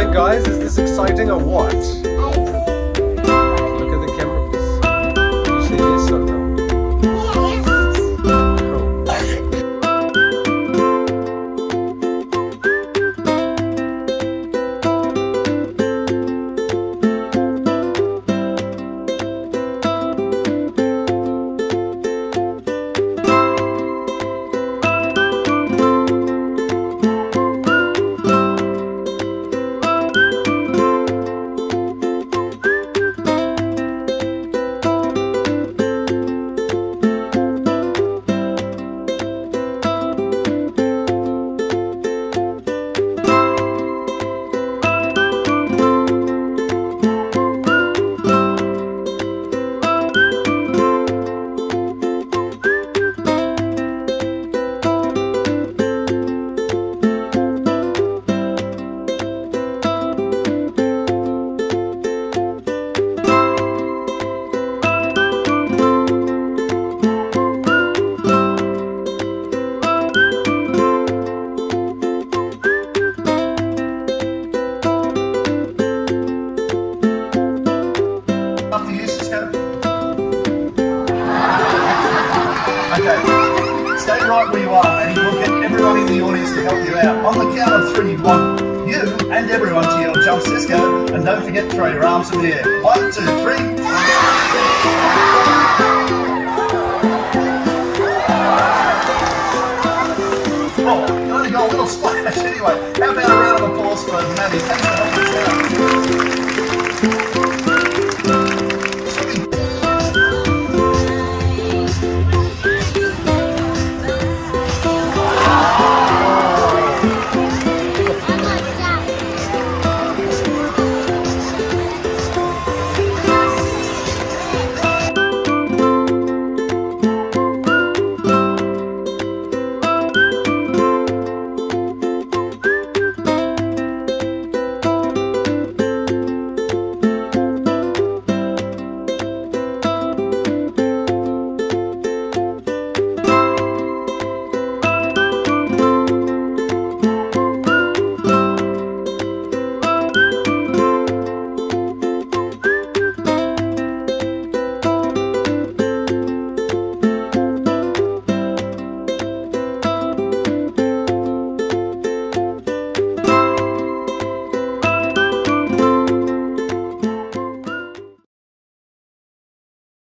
So guys, is this exciting or what? Look at the camera, please. You say yes or no? Okay, stay right where you are and we'll get everyone in the audience to help you out. On the count of 3, we want you and everyone to yell jump Cisco, and don't forget to throw your arms in the air. 1, 2, 3. Oh, you only got a little splash anyway. How about a round of applause for Maddie? Thanks for helping us out.